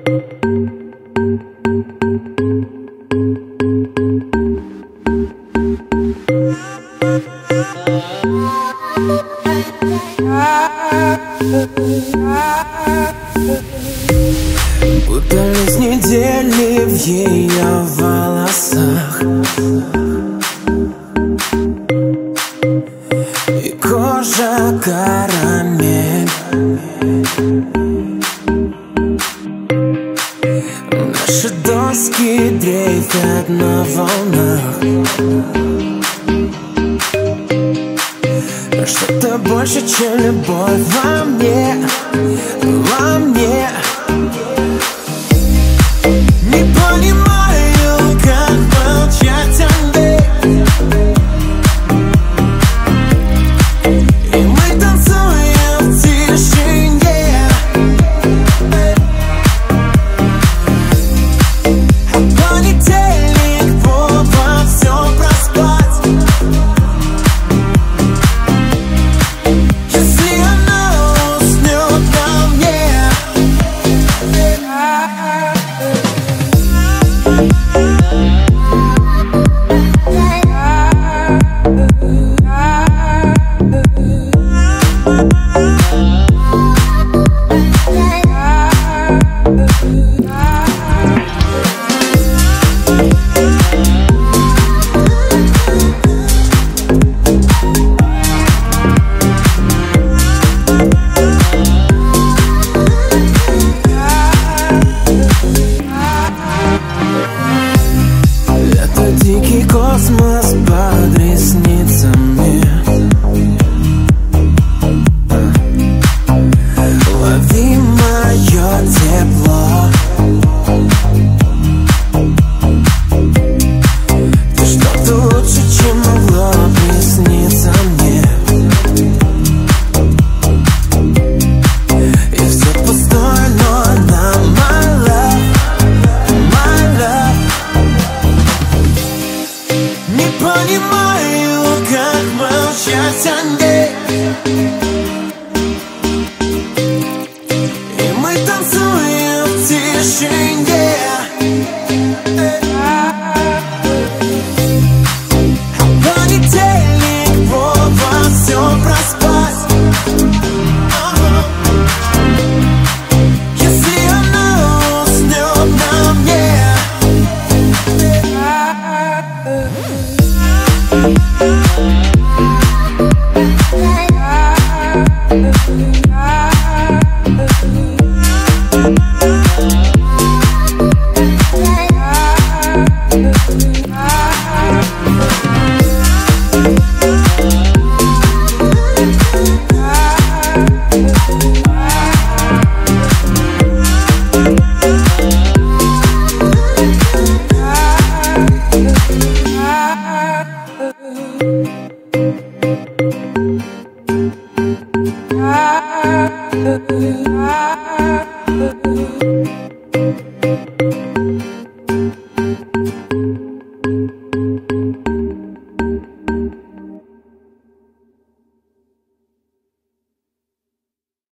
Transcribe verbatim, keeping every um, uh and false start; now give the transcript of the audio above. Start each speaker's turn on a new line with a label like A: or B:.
A: Путались недели в ее волосах, и кожа карамель. Наши доски дрейфят на волнах. Что-то больше, чем любовь во мне, во мне. Не понимаю, как молчать о ней, и мы танцуем в тишине. А понедельник повод все проспать. Если она уснет на мне. Дикий космос под ресницами. Лови мое тепло. Ты что-то лучше, чем могло присниться мне. И все пустое, но она my love, my love. Не понимаю, как молчать о ней, и мы танцуем в тишине. А понедельник повод все проспать. Если она уснет на мне.
B: Yeah.